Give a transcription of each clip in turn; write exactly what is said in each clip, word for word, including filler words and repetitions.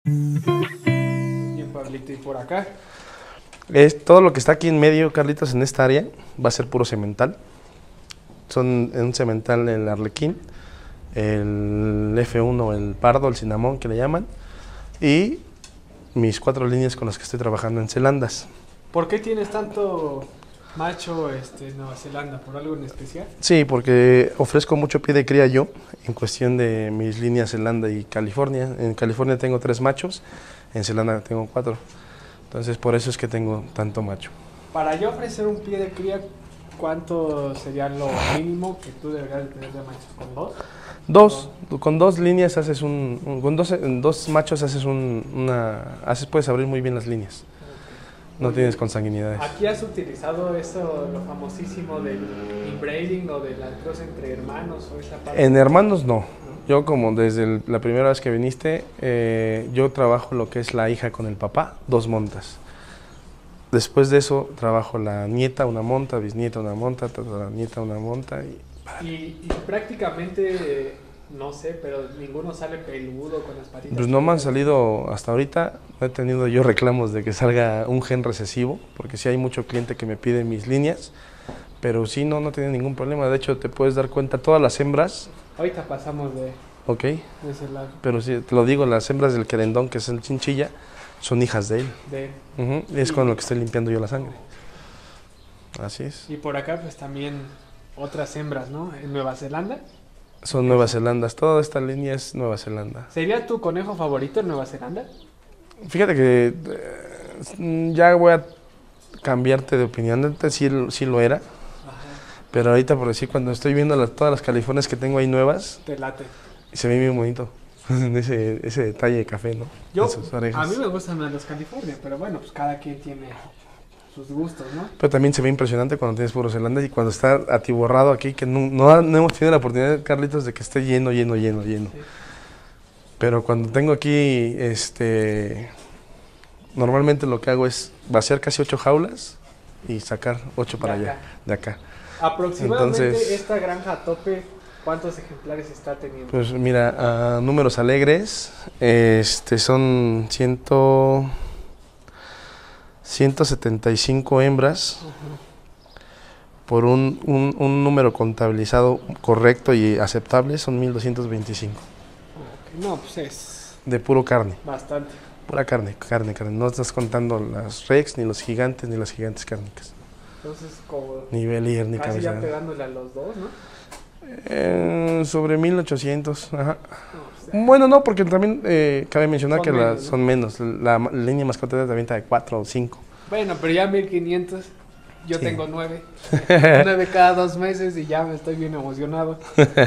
Bien, Pablito, y por acá. Es todo lo que está aquí en medio, Carlitos, en esta área, va a ser puro cemental. Son un cemental el arlequín, el F uno, el pardo, el cinnamón que le llaman, y mis cuatro líneas con las que estoy trabajando en Zelandas. ¿Por qué tienes tanto macho este, Nueva Zelanda? ¿Por algo en especial? Sí, porque ofrezco mucho pie de cría yo en cuestión de mis líneas Zelanda y California. En California tengo tres machos, en Zelanda tengo cuatro. Entonces por eso es que tengo tanto macho. Para yo ofrecer un pie de cría, ¿cuánto sería lo mínimo que tú deberías de tener de machos? ¿Con dos? Dos, ¿No? Con dos líneas haces un, un con dos, dos machos haces un, una, haces, puedes abrir muy bien las líneas. No tienes consanguinidades. ¿Aquí has utilizado eso, lo famosísimo del inbreeding o de la cross entre hermanos o esa parte? En hermanos no. Yo como desde el, la primera vez que viniste, eh, yo trabajo lo que es la hija con el papá, dos montas. Después de eso trabajo la nieta, una monta, bisnieta, una monta, la nieta, una monta. Y, y, y prácticamente, eh, no sé, pero ninguno sale peludo con las patitas. Pues no me han salido hasta ahorita, no he tenido yo reclamos de que salga un gen recesivo, porque sí hay mucho cliente que me pide mis líneas, pero sí, no, no tiene ningún problema. De hecho, te puedes dar cuenta, todas las hembras... Ahorita pasamos de, Ok, de ese lado. Pero sí, te lo digo, las hembras del querendón, que es el chinchilla, son hijas de él. De, Uh-huh, y es y, con lo que estoy limpiando yo la sangre. Así es. Y por acá pues también otras hembras, ¿no? En Nueva Zelanda. Son Nueva Zelanda, toda esta línea es Nueva Zelanda. ¿Sería tu conejo favorito en Nueva Zelanda? Fíjate que eh, ya voy a cambiarte de opinión, antes sí, sí lo era. Pero ahorita, por decir, cuando estoy viendo las, todas las Californias que tengo ahí nuevas, Te late. Se ve bien bonito. ese, ese detalle de café, ¿no? Yo, en sus orejas. a mí me gustan más los California, pero bueno, pues cada quien tiene sus gustos, ¿no? Pero también se ve impresionante cuando tienes puro Zelanda y cuando está atiborrado aquí, que no, no, no hemos tenido la oportunidad, Carlitos, de que esté lleno, lleno, lleno, lleno. Sí. Pero cuando tengo aquí, este, normalmente lo que hago es vaciar casi ocho jaulas y sacar ocho para allá, de acá. Aproximadamente Entonces, esta granja a tope, ¿cuántos ejemplares está teniendo? Pues mira, uh, números alegres, este son ciento, ciento setenta y cinco hembras, uh-huh. por un, un, un número contabilizado correcto y aceptable, son mil doscientos veinticinco. Okay. No, pues es... De puro carne. Bastante. Pura carne, carne, carne. No estás contando las rex, ni los gigantes, ni las gigantes cárnicas. Entonces, como... Ni Belier, ni casi cabeza. ya pegándole a los dos, ¿no? Eh, sobre mil ochocientos, ajá. No, o sea, bueno, no, porque también eh, cabe mencionar son que menos, la, son ¿no? menos. La, la línea mascotera también está de cuatro o cinco. Bueno, pero ya mil quinientos, yo sí. tengo nueve. nueve cada dos meses y ya me estoy bien emocionado.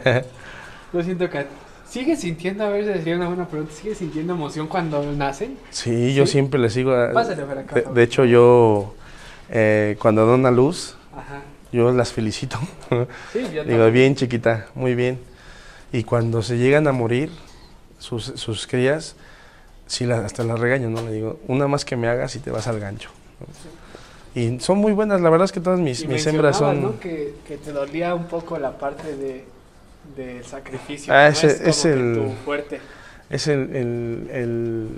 Yo siento que... ¿Sigues sintiendo, a ver si sería una buena pregunta, ¿sigues sintiendo emoción cuando nacen? Sí, yo ¿Sí? siempre le sigo. A, Pásale a ver acá. De, de hecho, yo, eh, cuando dan a luz... Ajá. Yo las felicito. Sí, yo Digo, bien chiquita, muy bien. Y cuando se llegan a morir sus, sus crías, sí, la, hasta las regaño, ¿no? Le digo, una más que me hagas y te vas al gancho, ¿no? Sí. Y son muy buenas, la verdad es que todas mis, mis hembras son... ¿no? Que, que te dolía un poco la parte de, de sacrificio. Ah, ¿no? ese, es, es el... tu fuerte. Es el, el, el...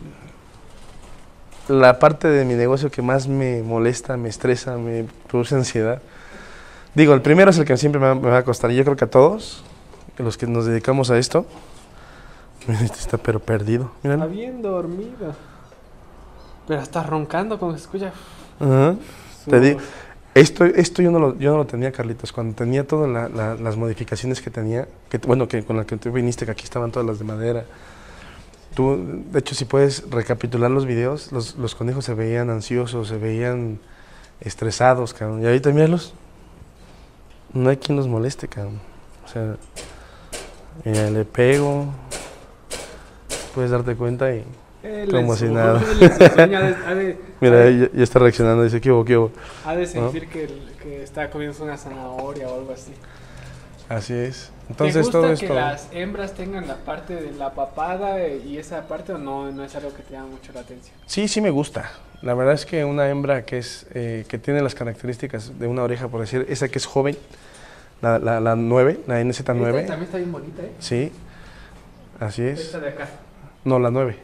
La parte de mi negocio que más me molesta, me estresa, me produce ansiedad. Digo, el primero es el que siempre me va, me va a costar, y yo creo que a todos, los que nos dedicamos a esto, este está pero perdido. Míralo. Está bien dormido. Pero está roncando como se escucha. Uh-huh. Te digo, esto, esto yo, no lo, yo no lo tenía, Carlitos, cuando tenía todas la, la, las modificaciones que tenía, que, bueno, que con las que tú viniste, que aquí estaban todas las de madera. Tú, de hecho, si puedes recapitular los videos, los, los conejos se veían ansiosos, se veían estresados, cabrón. Y ahorita míralos. No hay quien los moleste, cabrón. O sea, mira, le pego, puedes darte cuenta y él como si su, nada. De, de, mira, ya, ya está reaccionando, dice, ¿qué hubo, qué hubo? Ha de sentir ¿no? que, que está comiendo una zanahoria o algo así. Así es. Entonces, ¿Te gusta todo que esto... las hembras tengan la parte de la papada y esa parte o no, no es algo que te llama mucho la atención? Sí, sí me gusta. La verdad es que una hembra que es eh, que tiene las características de una oreja, por decir, esa que es joven, la, la, la nueve, la N Z nueve. Esta también está bien bonita, ¿eh? Sí, así es. Esta de acá. No, la nueve.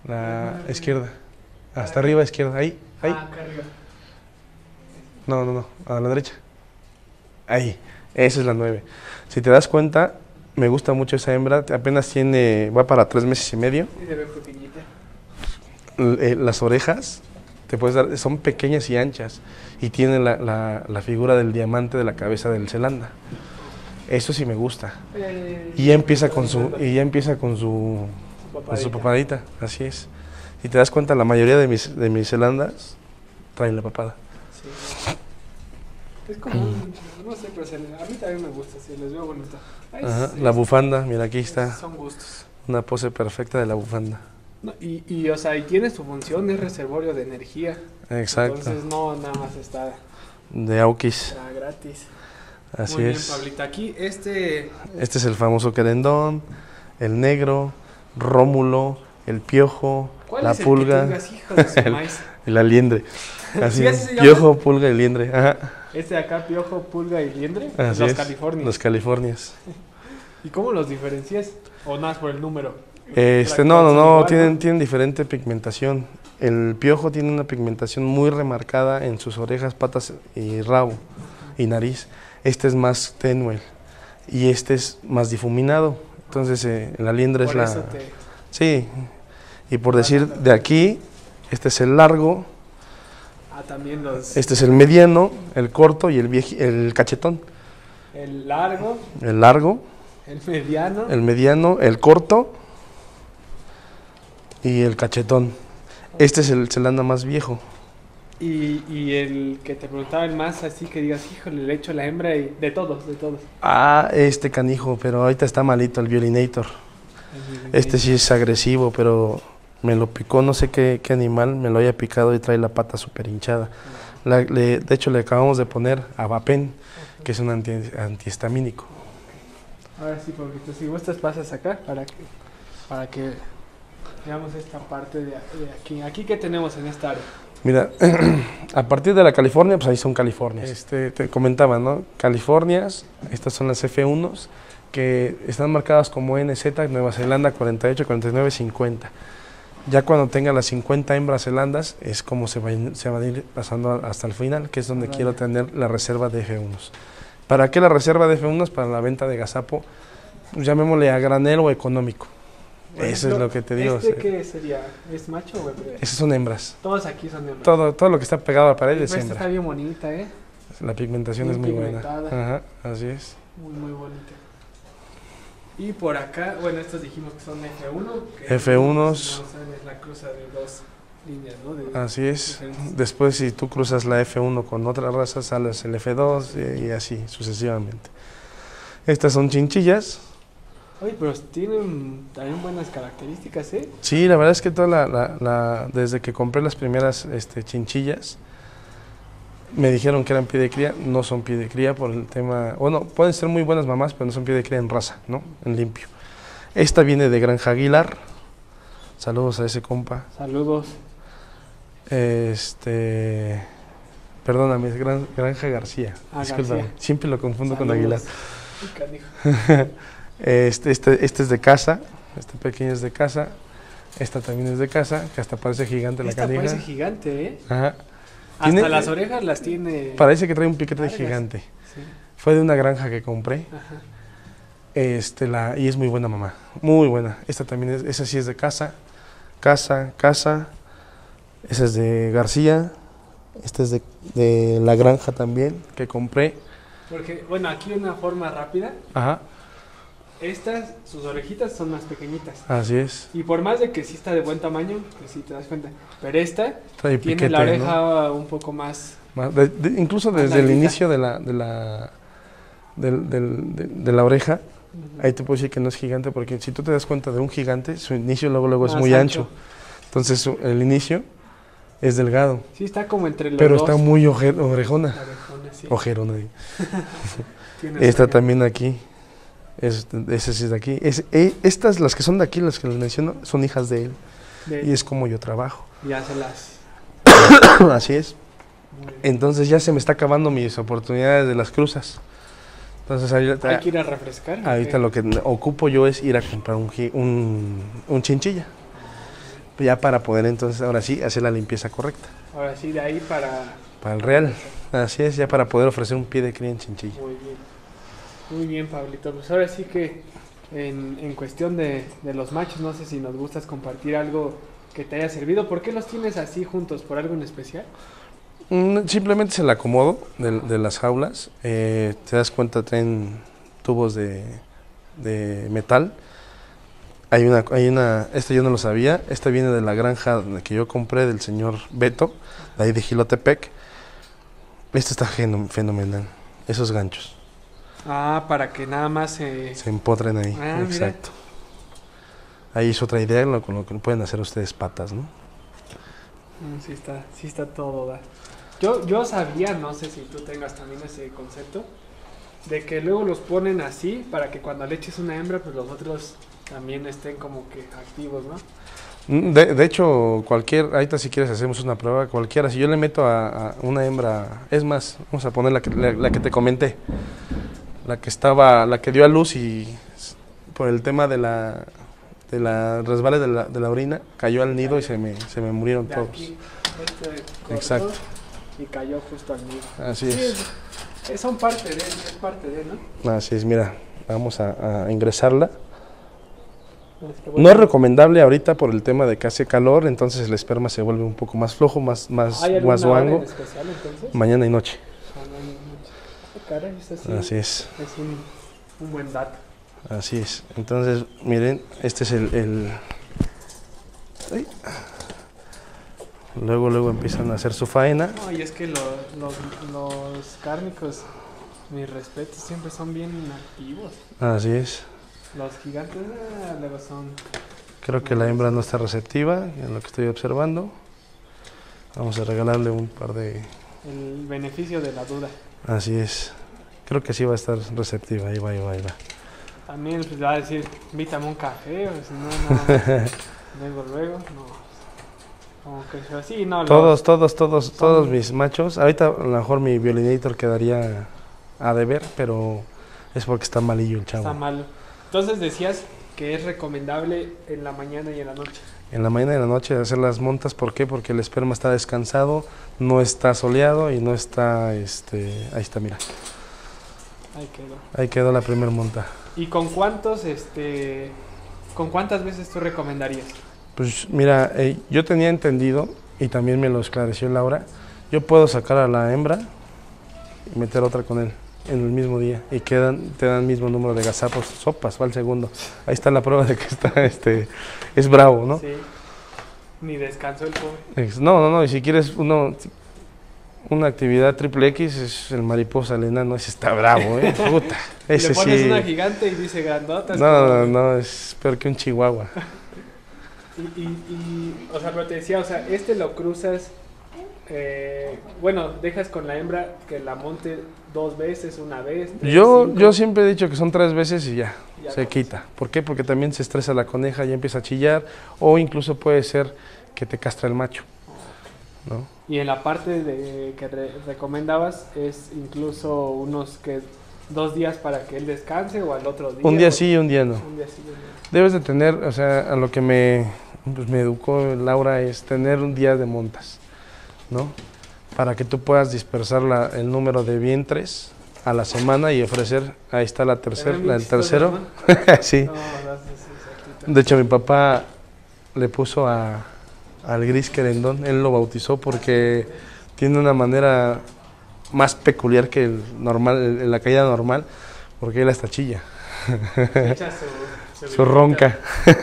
La izquierda. Hasta arriba, izquierda. Ahí, ahí. Ah, acá arriba. No, no, no. A la derecha. Ahí. Esa es la nueve. Si te das cuenta, me gusta mucho esa hembra. Apenas tiene, va para tres meses y medio. Sí, se ve pequeñita. L- eh, las orejas, te puedes dar, son pequeñas y anchas. Y tienen la, la, la figura del diamante de la cabeza del Zelanda. Eso sí me gusta. Eh, Y ya empieza con su, y ya empieza con su, su con su papadita. papadita. Así es. Si te das cuenta, la mayoría de mis, de mis Zelandas traen la papada. Sí. Es como un, no sé, pero se, a mí también me gusta, sí, les veo bonita. Ay, Ajá, sí, la sí, bufanda, mira, aquí está. son gustos. Una pose perfecta de la bufanda. No, y, y, o sea, y tiene su función, es reservorio de energía. Exacto. Entonces no nada más está, De Aukis. está gratis. Así Muy bien, es. Pablito. Aquí este... Este es el famoso querendón, el negro, Rómulo, el piojo, ¿Cuál la es el pulga, que tengas, hijo de su el- maíz? y la liendre. Así ¿Sí es. así se llama? Piojo, pulga y liendre. Ajá. Este de acá, piojo, pulga y liendre, Así los es. Californios. Los Californias. ¿Y cómo los diferencias? ¿O nada más por el número? Este, no, no, no, tienen, tienen diferente pigmentación. El piojo tiene una pigmentación muy remarcada en sus orejas, patas y rabo y nariz. Este es más tenue y este es más difuminado. Entonces, eh, la liendre es Por la... eso te... Sí, y por decir de aquí, este es el largo, Ah, también los... este es el mediano, el corto y el, vieji- el cachetón. El largo, El largo, el mediano. el mediano, el corto y el cachetón. Este es el Zelanda más viejo. Y, y el que te preguntaba el más así que digas, híjole, le echo la hembra y de todos, de todos. Ah, este canijo, pero ahorita está malito el Violinator. Este sí es agresivo, pero me lo picó, no sé qué, qué animal, me lo haya picado y trae la pata súper hinchada. La- le- de hecho, le acabamos de poner Avapen, que es un anti, antihistamínico. Ahora sí, Pablito, si gustas pasas acá para que, para que veamos esta parte de, de aquí. Aquí, ¿qué tenemos en esta área? Mira, a partir de la California, pues ahí son Californias. Este, te comentaba, ¿no? Californias, estas son las F uno, que están marcadas como N Z, Nueva Zelanda cuarenta y ocho, cuarenta y nueve, cincuenta. Ya cuando tenga las cincuenta hembras zelandas, es como se, va, a ir- se van a ir pasando a- hasta el final, que es donde Vale. quiero tener la reserva de F uno. ¿Para qué la reserva de F uno? Para la venta de gazapo, llamémosle a granel o económico. Por Eso es ejemplo, lo que te digo. ¿Este sí. qué sería? ¿Es macho o hembra? Esas son hembras. Todos aquí son hembras. Todo, todo lo que está pegado a la pared es Esta está hembra. bien bonita, ¿eh? La pigmentación Bien es muy buena. pigmentada. Ajá, así es. Muy, muy bonita. Y por acá, bueno, estos dijimos que son F uno. que F uno. si no saben, es la cruza de dos líneas, ¿no? De- Así es. diferentes. Después, si tú cruzas la F uno con otra raza, sales el F dos y, y así sucesivamente. Estas son chinchillas. Oye, pero tienen también buenas características, ¿eh? Sí, la verdad es que toda la, la- la- desde que compré las primeras este, chinchillas, me dijeron que eran pie de cría. No son pie de cría por el tema. Bueno, pueden ser muy buenas mamás, pero no son pie de cría en raza, ¿no? En limpio. Esta viene de Granja Aguilar. Saludos a ese compa. Saludos. Este. Perdóname, es Gran- Granja García. Ah, Discúlpame, García. siempre lo confundo con Saludos. Aguilar. Uy, canijo. Este, este, este es de casa. Este pequeño es de casa. Esta también es de casa, que hasta parece gigante la Esta canija. parece gigante, ¿eh? Ajá. Hasta Tiene- las orejas las tiene. Parece que trae un piquete largas. gigante. Sí. Fue de una granja que compré. Ajá. Este, la, y es muy buena mamá. Muy buena. Esta también es, esa sí es de casa. Casa, casa. Esa es de García. Esta es de, de la granja también, que compré. Porque, bueno, aquí una forma rápida. Ajá. Estas, sus orejitas son más pequeñitas. Así es. Y por más de que sí está de buen tamaño, que sí te das cuenta. Pero esta Trae tiene piquete, la ¿no? oreja un poco más. Más- de- de- incluso Más desde el larguita. inicio de la, de la, del- del- de, de la oreja, ahí te puedo decir que no es gigante, porque si tú te das cuenta de un gigante, su inicio luego, luego es Más muy ancho. ancho. Entonces su- el inicio es delgado, Sí, está como entre los pero dos. está muy oje- orejona. La orejona, sí. Ojerona. digo. Tiene Esta oreja. también aquí. Es, ese sí es de aquí. Es, eh, estas, las que son de aquí, las que les menciono, son hijas de él. De- Y es como yo trabajo. Ya se las. Así es. Muy bien. Entonces ya se me está acabando mis oportunidades de las cruzas. Entonces ahorita, Hay que ir a refrescar. ¿o ahorita qué? lo que ocupo yo es ir a comprar un, gi- un, un chinchilla. ya para poder entonces, ahora sí, hacer la limpieza correcta. Ahora sí, de ahí para... Para el real, así es, ya para poder ofrecer un pie de cría en chinchilla. Muy bien, muy bien, Pablito. Pues ahora sí que en, en cuestión de, de los machos, no sé si nos gustas compartir algo que te haya servido. ¿Por qué los tienes así juntos? ¿Por algo en especial? Mm, Simplemente es el acomodo de, de las jaulas. Eh, te das cuenta, traen tubos de, de metal. Hay una, hay una, esta yo no lo sabía, esta viene de la granja que yo compré del señor Beto, de ahí de Jilotepec. Esta está fenomenal, esos ganchos. Ah, para que nada más se... Se empotren ahí, ah, exacto. Mira. Ahí es otra idea lo, con lo que pueden hacer ustedes patas, ¿no? Sí está, sí está todo, da. Yo, yo sabía, no sé si tú tengas también ese concepto, de que luego los ponen así para que cuando le eches una hembra, pues los otros también estén como que activos, ¿no? De, de hecho, cualquier, ahorita si quieres hacemos una prueba, cualquiera, si yo le meto a, a una hembra, es más, vamos a poner la que, la, la que te comenté, la que estaba, la que dio a luz y por el tema de la, de la resbale de la, de la orina, cayó al nido y se me, se me murieron De todos. aquí, este cortó Exacto. y cayó justo al nido. Así Sí, es. es, es- son parte de, es parte de, ¿no? Así es, mira, vamos a, a ingresarla. Es que, No bueno, es recomendable ahorita por el tema de que hace calor, entonces el esperma se vuelve un poco más flojo, más, más ¿hay alguna hora en guasuango, especial entonces? mañana y noche. Ah, no, no, no. Ah, caray, eso sí Así es. es un, un buen dato. Así es. Entonces, miren, este es el... el- Ay. Luego, luego empiezan a hacer su faena. No, y es que lo- los, los cárnicos, mis respetos, siempre son bien activos. Así es. Los gigantes, ah, luego son... Creo que la hembra no está receptiva, en lo que estoy observando. Vamos a regalarle un par de... El beneficio de la duda. Así es. Creo que sí va a estar receptiva. Ahí va, ahí va, ahí va. También pues, va a decir, invítame un café, o si no, no, luego, luego, no. Como que yo así, no. Todos, los- todos, todos, son- todos mis machos. Ahorita a lo mejor mi violinator quedaría a deber, pero es porque está malillo el Está chavo. malo. Entonces decías que es recomendable en la mañana y en la noche. En la mañana y en la noche hacer las montas, ¿por qué? Porque el esperma está descansado, no está soleado y no está, este, ahí está, mira, Ahí quedó. ahí quedó la primer monta. ¿Y con cuántos, este, con cuántas veces tú recomendarías? Pues mira, eh, yo tenía entendido, y también me lo esclareció Laura, yo puedo sacar a la hembra y meter otra con él en el mismo día y quedan, te dan el mismo número de gazapos, sopas, va al segundo. Ahí está la prueba de que está, este, es bravo, ¿no? Sí. Ni descansó el pobre. Ex- No, no, no, y si quieres uno, una actividad triple X, es el mariposa, el enano, ese está bravo, ¿eh? Puta, ese Le pones sí. una gigante y dice grandota. es No, como- no, no, es peor que un chihuahua. Y, y, y, o sea, pero te decía, o sea, este lo cruzas, eh, bueno, dejas con la hembra que la monte dos veces, una vez. tres, Yo, cinco. yo siempre he dicho que son tres veces y ya, Ya se con quita. ¿Por qué? Porque también se estresa la coneja, ya empieza a chillar, o incluso puede ser que te castra el macho, ¿no? Y en la parte de, que re- recomendabas es incluso unos que dos días para que él descanse o al otro día. Un día o- sí y un día no. Un día sí y un día. Debes de tener, o sea, a lo que me, pues, me educó Laura es tener un día de montas, ¿no? Para que tú puedas dispersar la- el número de vientres a la semana y ofrecer, ahí está la tercera, Pero la, el bien chistoso, tercero. ¿no? Sí. No, das- sí, exactito. De hecho, mi papá le puso a, al gris querendón, él lo bautizó porque tiene una manera más peculiar que el normal, el- en la caída normal, porque él hasta chilla, Echa su, su ronca.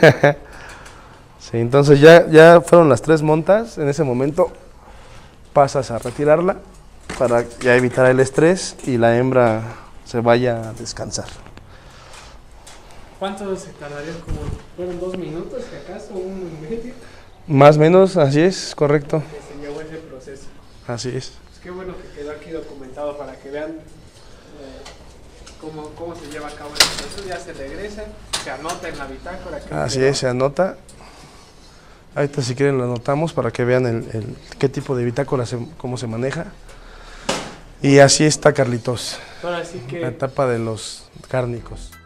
Sí, entonces ya, ya fueron las tres montas, en ese momento pasas a retirarla para ya evitar el estrés y la hembra se vaya a descansar. ¿Cuánto se tardaría? Como fueron dos minutos, si acaso, uno y medio, Más o menos, así es, correcto, que se llevó ese proceso. así es. Pues qué bueno que quedó aquí documentado para que vean eh, cómo, cómo se lleva a cabo el proceso. Ya se regresa, se anota en la bitácora. que Así quedó. es, se anota. Ahorita si quieren lo anotamos para que vean el, el- qué tipo de bitácora, se- cómo se maneja. Y así está Carlitos, Ahora sí la que etapa de los cárnicos.